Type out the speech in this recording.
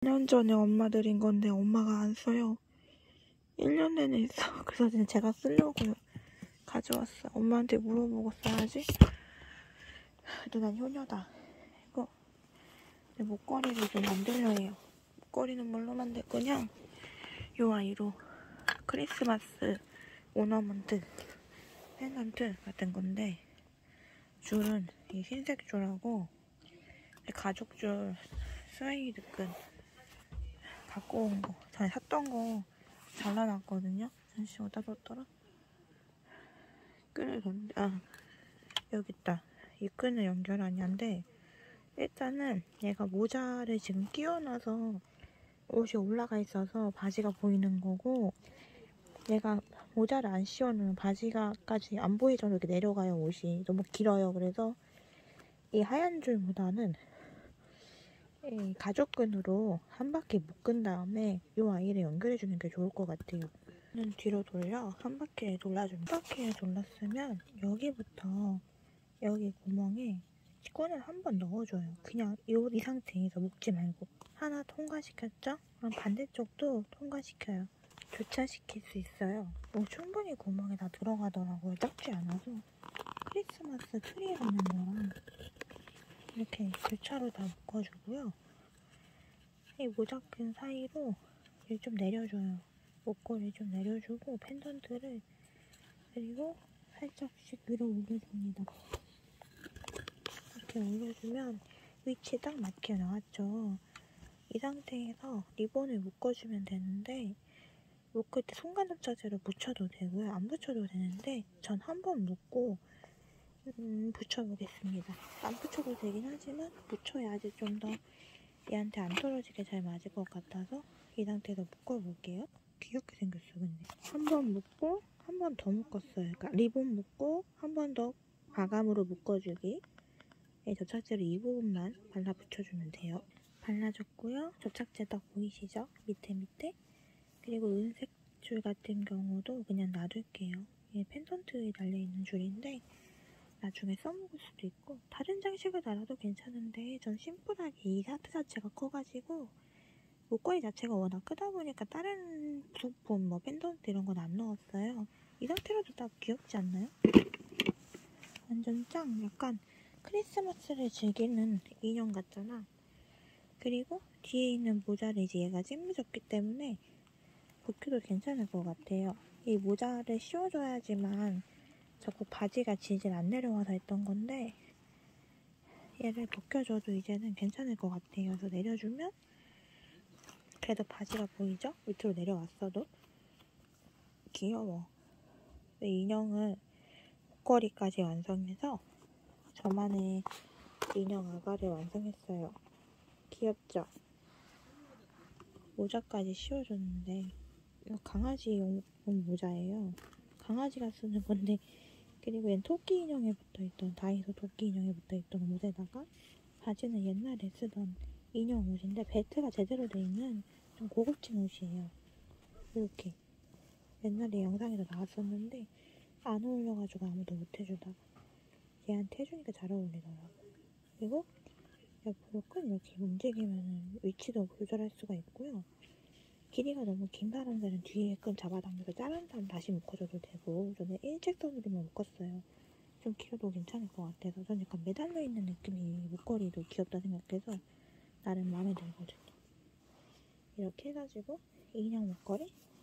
1년 전에 엄마 드린 건데 엄마가 안 써요. 1년 내내 있어. 그래서 제가 쓰려고 가져왔어. 엄마한테 물어보고 써야지. 그래도 난 효녀다. 이거 내 목걸이를 좀 만들려 해요. 목걸이는 뭘로 만들 거냐? 요 아이로 크리스마스 오너먼트 펜던트 같은 건데, 줄은 이 흰색 줄하고 가죽 줄 스웨이드 끈 갖고 온 거, 전에 샀던 거 잘라놨거든요. 잠시 어디다 뒀더라? 끈을 뒀는데, 여기 있다. 이 끈을 연결하냐 한데, 일단은 얘가 모자를 지금 끼워놔서 옷이 올라가 있어서 바지가 보이는 거고, 얘가 모자를 안 씌워놓으면 바지가까지 안 보일 정도로 이렇게 내려가요. 옷이 너무 길어요. 그래서 이 하얀 줄보다는 이 가죽끈으로 한 바퀴 묶은 다음에 이 아이를 연결해주는 게 좋을 것 같아요. 뒤로 돌려 한 바퀴를 돌려줍니다. 한 바퀴를 돌렸으면 여기부터 여기 구멍에 끈을 한 번 넣어줘요. 그냥 이 상태에서 묶지 말고. 하나 통과시켰죠? 그럼 반대쪽도 통과시켜요. 교차시킬 수 있어요. 충분히 구멍에 다 들어가더라고요. 작지 않아서. 크리스마스 트리 하는 거랑 이렇게 교차로 다 묶어주고요. 이 모자끈 사이로 좀 내려줘요. 목걸이 좀 내려주고 펜던트를, 그리고 살짝씩 위로 올려줍니다. 이렇게 올려주면 위치 딱 맞게 나왔죠. 이 상태에서 리본을 묶어주면 되는데, 묶을 때 손가락 자세로 붙여도 되고요. 안 붙여도 되는데 전 한 번 묶고 붙여보겠습니다. 안 붙여도 되긴 하지만 붙여야지 좀 더 얘한테 안 떨어지게 잘 맞을 것 같아서 이 상태에서 묶어볼게요. 귀엽게 생겼어. 근데 한 번 묶고 한 번 더 묶었어요. 그러니까 리본 묶고 한 번 더 가감으로 묶어주기. 접착제로 이 부분만 발라 붙여주면 돼요. 발라줬고요. 접착제 딱 보이시죠? 밑에. 그리고 은색 줄 같은 경우도 그냥 놔둘게요. 이게 펜던트에 달려있는 줄인데 나중에 써먹을 수도 있고, 다른 장식을 달아도 괜찮은데 전 심플하게 이 하트 자체가 커가지고 목걸이 자체가 워낙 크다 보니까 다른 부품, 펜던트 이런 건 안 넣었어요. 이 상태로도 딱 귀엽지 않나요? 완전 짱! 약간 크리스마스를 즐기는 인형 같잖아. 그리고 뒤에 있는 모자를 이제 얘가 찐무졌기 때문에 벗겨도 괜찮을 것 같아요. 이 모자를 씌워줘야지만 자꾸 바지가 질질 안 내려와서 했던 건데, 얘를 벗겨줘도 이제는 괜찮을 것 같아요. 그래서 내려주면 그래도 바지가 보이죠? 밑으로 내려왔어도 귀여워. 이 인형을 목걸이까지 완성해서 저만의 인형 아가를 완성했어요. 귀엽죠? 모자까지 씌워줬는데, 이거 강아지용 모자예요. 강아지가 쓰는 건데, 그리고 얘는 토끼 인형에 붙어있던, 다이소 토끼 인형에 붙어있던 옷에다가 바지는 옛날에 쓰던 인형 옷인데 벨트가 제대로 돼 있는 좀 고급진 옷이에요. 이렇게 옛날에 영상에서 나왔었는데 안 어울려가지고 아무도 못 해주다가 얘한테 해주니까 잘 어울리더라고. 그리고 옆으로 끈 이렇게 움직이면 위치도 조절할 수가 있고요. 길이가 너무 긴 사람들은 뒤에 끈 잡아당겨서 자른 다음 다시 묶어줘도 되고, 저는 일직선으로만 묶었어요. 좀 길어도 괜찮을 것 같아서. 저는 약간 매달려 있는 느낌이 목걸이도 귀엽다 생각해서 나름 마음에 들거든요. 이렇게 해가지고 이 인형 목걸이